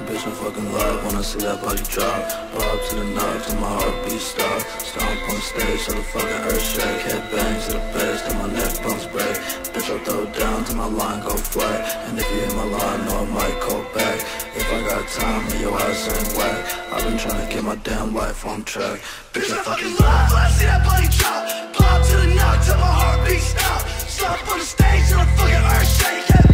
bitch in fucking love when I see that body drop. Bob to the knob till my heartbeat stop. Stomp on the stage till the fucking earth shake. Head bangs to the bass till my neck bones break. Bitch, I'll throw it down till my line go flat. And if you hit my line, know I might call back. If I got time, then your ass ain't whack. I've been trying to get my damn life on track. Bitch, I fucking love when I see that body drop. Bob to the knob till my heartbeat stop. Stomp on the stage till the fucking earth shake.